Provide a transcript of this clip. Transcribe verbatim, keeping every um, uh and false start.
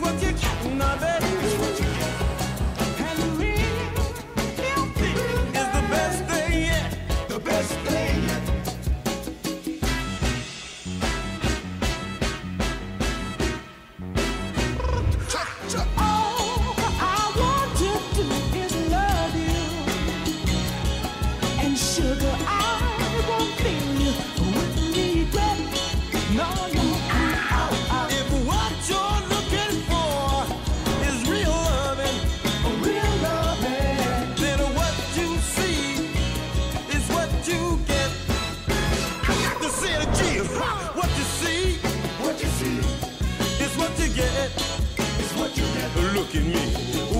what you get, now, baby. It's what you get. And real healthy is the best thing yet. The best thing yet. All I want to do is love you. And sugar, I won't feel you with regret. No, no. If what you're looking for is real loving, real loving, then what you see is what you get. I got to say it again. What you see, what you see, is what you get. Is what you get. Look at me.